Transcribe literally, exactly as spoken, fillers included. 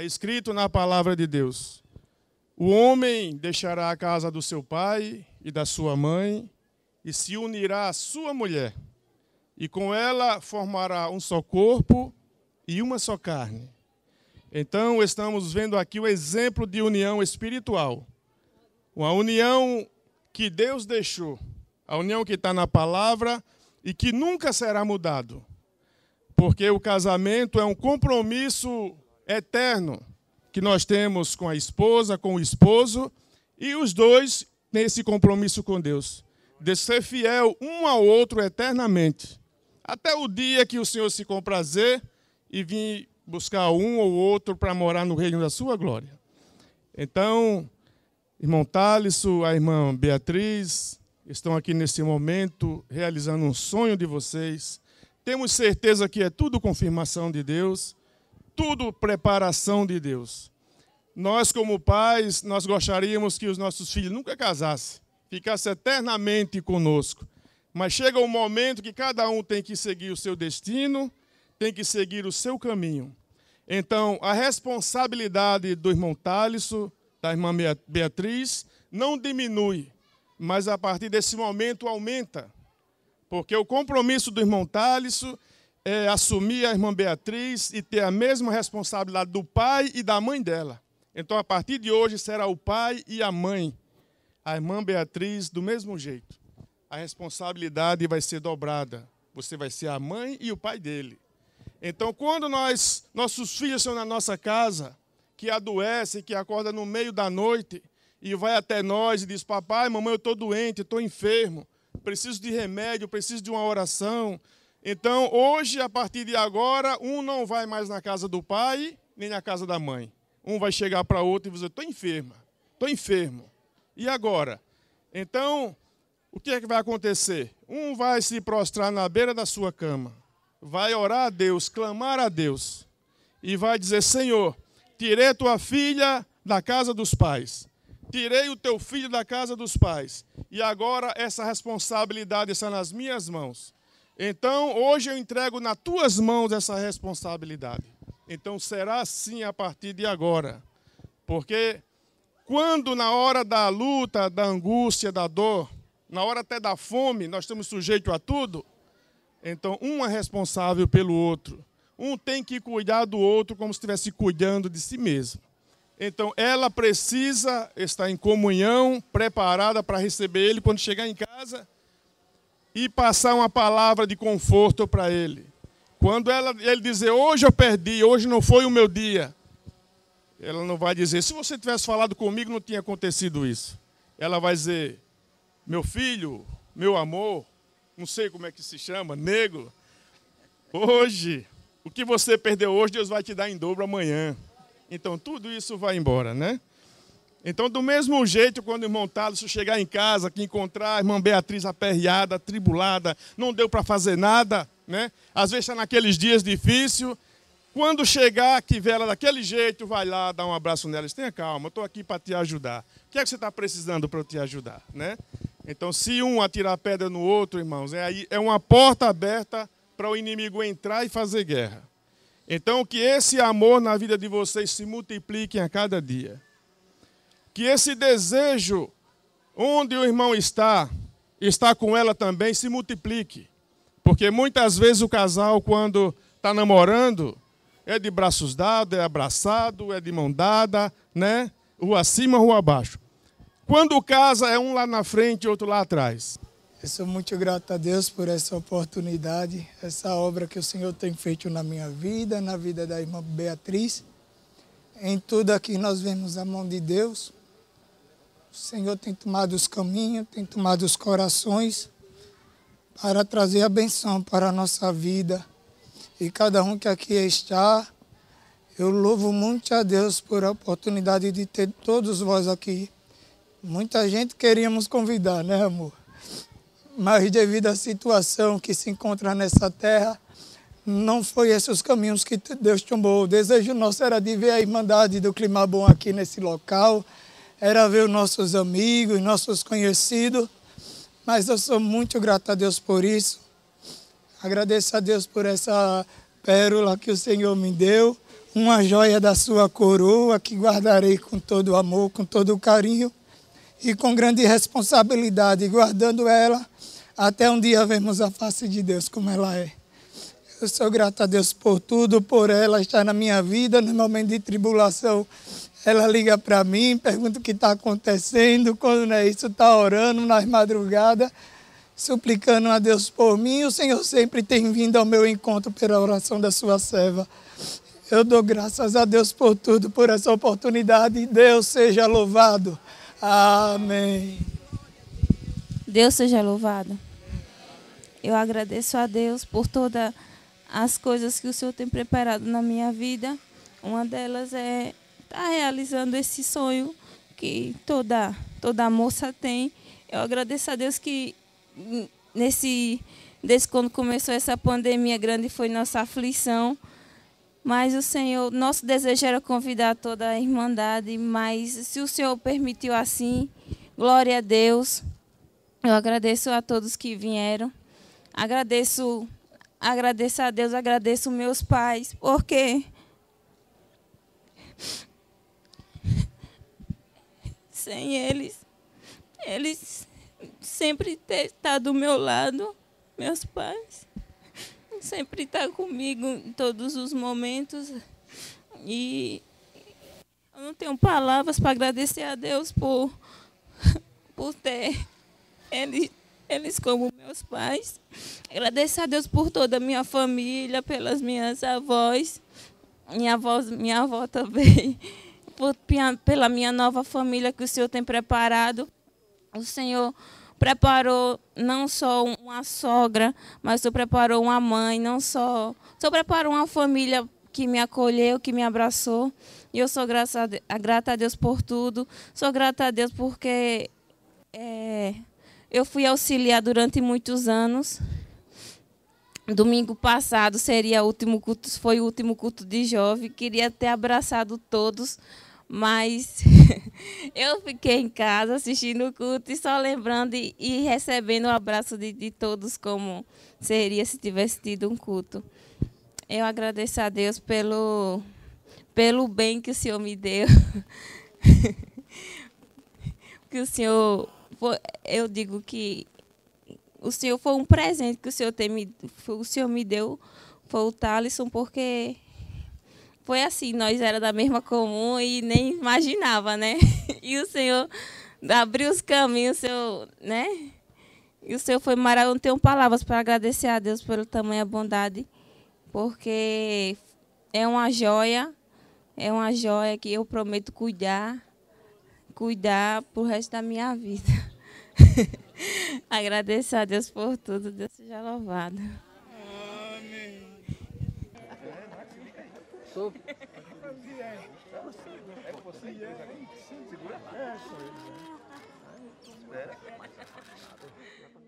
escrito na palavra de Deus: o homem deixará a casa do seu pai e da sua mãe e se unirá à sua mulher, e com ela formará um só corpo e uma só carne. Então, estamos vendo aqui o exemplo de união espiritual. Uma união que Deus deixou, a união que está na palavra e que nunca será mudado. Porque o casamento é um compromisso eterno que nós temos com a esposa, com o esposo, e os dois têm esse compromisso com Deus, de ser fiel um ao outro eternamente, até o dia que o Senhor se comprazer e vir buscar um ou outro para morar no reino da sua glória. Então, irmão Thaleson, a irmã Beatriz, estão aqui nesse momento realizando um sonho de vocês. Temos certeza que é tudo confirmação de Deus, tudo preparação de Deus. Nós, como pais, nós gostaríamos que os nossos filhos nunca casassem, ficassem eternamente conosco. Mas chega um momento que cada um tem que seguir o seu destino, tem que seguir o seu caminho. Então, a responsabilidade do irmão Thaleson, da irmã Beatriz, não diminui, mas a partir desse momento aumenta. Porque o compromisso do irmão Thaleson é assumir a irmã Beatriz e ter a mesma responsabilidade do pai e da mãe dela. Então, a partir de hoje, será o pai e a mãe. A irmã Beatriz, do mesmo jeito. A responsabilidade vai ser dobrada. Você vai ser a mãe e o pai dele. Então, quando nós, nossos filhos estão na nossa casa, que adoecem, que acordam no meio da noite, e vai até nós e diz: papai, mamãe, eu estou doente, estou enfermo, preciso de remédio, preciso de uma oração. Então, hoje, a partir de agora, um não vai mais na casa do pai, nem na casa da mãe. Um vai chegar para outro e dizer: estou enferma, estou enfermo. E agora? Então, o que é que vai acontecer? Um vai se prostrar na beira da sua cama, vai orar a Deus, clamar a Deus, e vai dizer: Senhor, tirei tua filha da casa dos pais, tirei o teu filho da casa dos pais, e agora essa responsabilidade está nas minhas mãos. Então, hoje eu entrego nas tuas mãos essa responsabilidade. Então, será assim a partir de agora. Porque quando na hora da luta, da angústia, da dor, na hora até da fome, nós estamos sujeitos a tudo, então um é responsável pelo outro. Um tem que cuidar do outro como se estivesse cuidando de si mesmo. Então, ela precisa estar em comunhão, preparada para receber ele quando chegar em casa, e passar uma palavra de conforto para ele. Quando ela, ele dizer: hoje eu perdi, hoje não foi o meu dia, ela não vai dizer: se você tivesse falado comigo não tinha acontecido isso. Ela vai dizer: meu filho, meu amor, não sei como é que se chama, nego, hoje, o que você perdeu hoje, Deus vai te dar em dobro amanhã. Então, tudo isso vai embora, né? Então, do mesmo jeito, quando o irmão Thaleson chegar em casa, que encontrar a irmã Beatriz aperreada, atribulada, não deu para fazer nada, né? Às vezes está naqueles dias difíceis. Quando chegar, que vê ela daquele jeito, vai lá, dá um abraço nela e diz: tenha calma, eu estou aqui para te ajudar. O que é que você está precisando para eu te ajudar, né? Então, se um atirar pedra no outro, irmãos, é, aí, é uma porta aberta para o inimigo entrar e fazer guerra. Então, que esse amor na vida de vocês se multiplique a cada dia. Que esse desejo, onde o irmão está, está com ela também, se multiplique. Porque muitas vezes o casal, quando está namorando, é de braços dados, é abraçado, é de mão dada, né? Rua acima, rua abaixo. Quando casa, é um lá na frente e outro lá atrás. Eu sou muito grato a Deus por essa oportunidade, essa obra que o Senhor tem feito na minha vida, na vida da irmã Beatriz. Em tudo aqui nós vemos a mão de Deus. O Senhor tem tomado os caminhos, tem tomado os corações para trazer a benção para a nossa vida. E cada um que aqui está, eu louvo muito a Deus por a oportunidade de ter todos vós aqui. Muita gente queríamos convidar, né, amor? Mas devido à situação que se encontra nessa terra, não foi esses os caminhos que Deus tomou. O desejo nosso era de ver a Irmandade do Clima Bom aqui nesse local, era ver os nossos amigos, nossos conhecidos, mas eu sou muito grato a Deus por isso. Agradeço a Deus por essa pérola que o Senhor me deu, uma joia da sua coroa que guardarei com todo amor, com todo carinho e com grande responsabilidade, guardando ela até um dia vermos a face de Deus como ela é. Eu sou grato a Deus por tudo, por ela estar na minha vida, no momento de tribulação. Ela liga para mim, pergunta o que está acontecendo, quando não é isso, está orando nas madrugadas, suplicando a Deus por mim. O Senhor sempre tem vindo ao meu encontro pela oração da sua serva. Eu dou graças a Deus por tudo, por essa oportunidade. Deus seja louvado. Amém. Deus seja louvado. Eu agradeço a Deus por todas as coisas que o Senhor tem preparado na minha vida. Uma delas é estar realizando esse sonho que toda, toda moça tem. Eu agradeço a Deus que nesse, desde quando começou essa pandemia grande foi nossa aflição. Mas o Senhor, nosso desejo era convidar toda a Irmandade, mas se o Senhor permitiu assim, glória a Deus. Eu agradeço a todos que vieram. Agradeço, agradeço a Deus, agradeço meus pais, porque sem eles, eles sempre estão do meu lado, meus pais. Sempre está comigo em todos os momentos. E eu não tenho palavras para agradecer a Deus por, por ter eles, eles como meus pais. Agradecer a Deus por toda a minha família, pelas minhas avós, minha avó, minha avó também, por, pela minha nova família que o Senhor tem preparado. O Senhor preparou não só uma sogra, mas o Senhor preparou uma mãe, não só... O Senhor preparou uma família que me acolheu, que me abraçou. E eu sou grata a, grata a Deus por tudo. Sou grata a Deus porque é, eu fui auxiliar durante muitos anos. Domingo passado seria o último culto, foi o último culto de jovem. Queria ter abraçado todos, mas eu fiquei em casa assistindo o culto e só lembrando e, e recebendo o abraço de, de todos como seria se tivesse tido um culto. Eu agradeço a Deus pelo, pelo bem que o Senhor me deu. Que o Senhor, eu digo que o Senhor foi um presente que o Senhor, tem me, o Senhor me deu, foi o Thalisson, porque foi assim, nós era da mesma comum e nem imaginava, né? E o Senhor abriu os caminhos, o Senhor, né? E o Senhor foi maravilhoso. Eu não tenho palavras para agradecer a Deus pelo tamanho da bondade, porque é uma joia, é uma joia que eu prometo cuidar, cuidar pro resto da minha vida. Agradeço a Deus por tudo, Deus seja louvado. Segura. Espera.